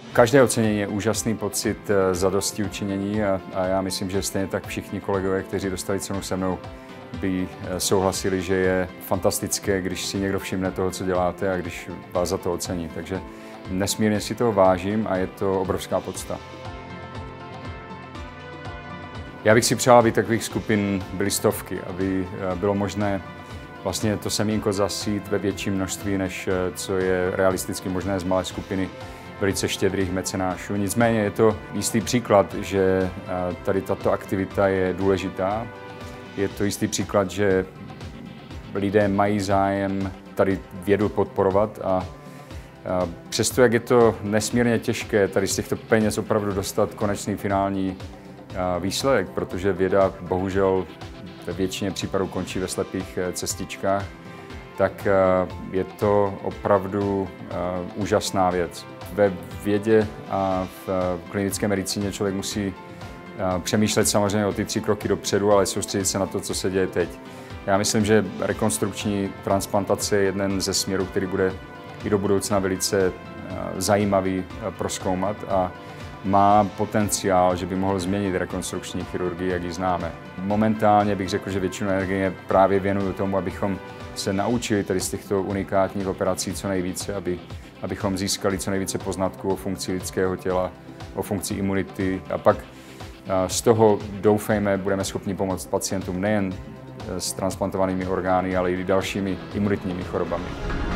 Každé ocenění je úžasný pocit zadostiučinění a já myslím, že stejně tak všichni kolegové, kteří dostali cenu se mnou, by souhlasili, že je fantastické, když si někdo všimne toho, co děláte a když vás za to ocení. Takže nesmírně si toho vážím a je to obrovská podsta. Já bych si přál, aby takových skupin byly stovky, aby bylo možné vlastně to semínko zasít ve větším množství, než co je realisticky možné z malé skupiny velice štědrých mecenášů. Nicméně je to jistý příklad, že tady tato aktivita je důležitá. Je to jistý příklad, že lidé mají zájem tady vědu podporovat a přesto, jak je to nesmírně těžké tady z těchto peněz opravdu dostat konečný finální výsledek, protože věda bohužel ve většině případů končí ve slepých cestičkách, tak je to opravdu úžasná věc. Ve vědě a v klinické medicíně člověk musí přemýšlet samozřejmě o ty 3 kroky dopředu, ale soustředit se na to, co se děje teď. Já myslím, že rekonstrukční transplantace je jeden ze směrů, který bude i do budoucna velice zajímavý prozkoumat a má potenciál, že by mohl změnit rekonstrukční chirurgii, jak ji známe. Momentálně bych řekl, že většinu energie právě věnuju tomu, abychom se naučili tady z těchto unikátních operací co nejvíce, abychom získali co nejvíce poznatků o funkci lidského těla, o funkci imunity a pak z toho doufejme, budeme schopni pomoct pacientům nejen s transplantovanými orgány, ale i dalšími imunitními chorobami.